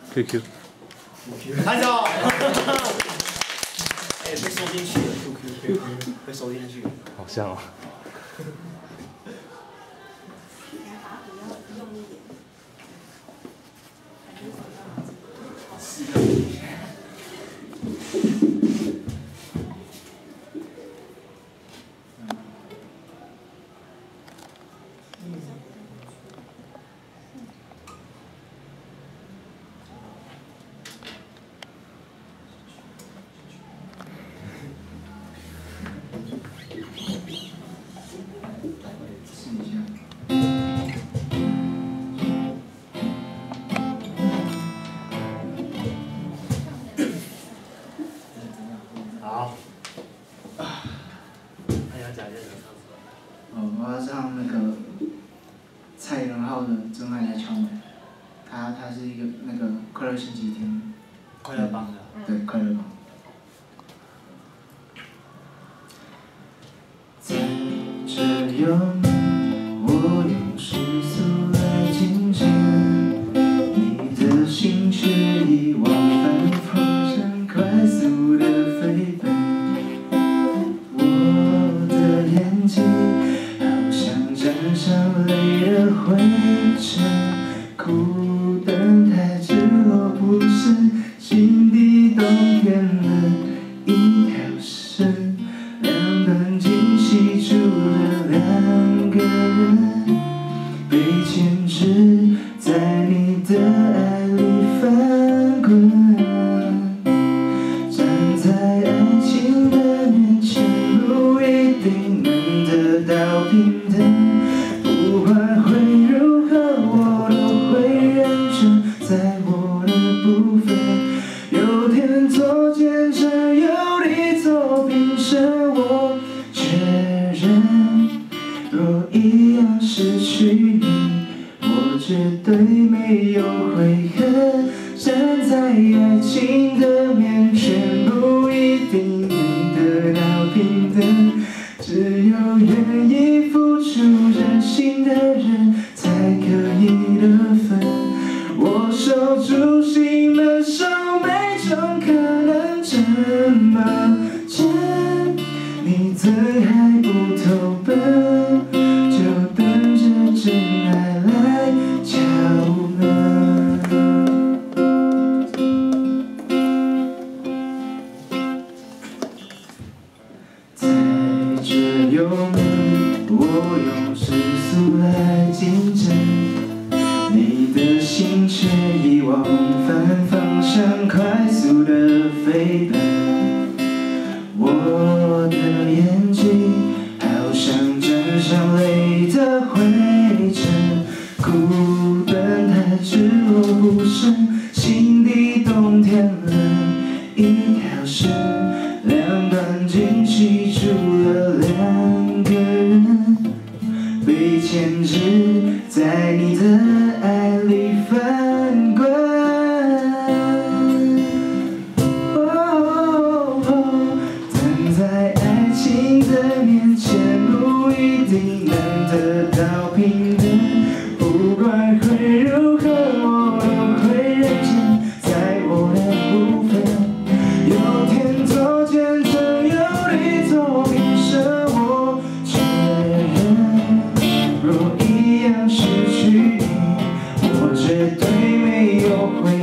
QQ。 拍手。哎，被收进去了 ，QQ 被收进去了。 好像哦。 好。那你要讲一些什么？ 我要唱那个蔡元浩的《真爱来敲门》，他是一个那个快乐星期天， 快乐帮的。 对，快乐帮。在这有我用世俗来竞争，你的心却已往反方向快速地飞奔。我的眼睛好像沾上泪的灰尘，苦等待之后不是心底冬天的一条绳，两段惊喜出了两个人，被牵制在你的爱里翻滚，站在爱情的面前不一定能得到平等，不管会如何我都会认真，在我的部分有天做见证，有你做评审，我确认若一样失去你，我绝对没有悔恨，站在爱情的面前不一定能得到平等，只有愿意付出真心的人才可以得分，我守住心的手没种可能这么真，你怎还不投奔，就等着真爱来敲门。在这有我用世俗来竞争，你的心却已往反方向快速地飞奔，我的眼睛好像沾上泪的灰尘，苦等待之后不剩心底冬天了一条绳，两段惊喜出了两个人，被牵制在你的爱里翻滚，站在爱情的面前不一定能得到平等，不管会如何我都会认真，在我的部分有天做见证，有你做评审，我确认若一样失去你，我绝对没有悔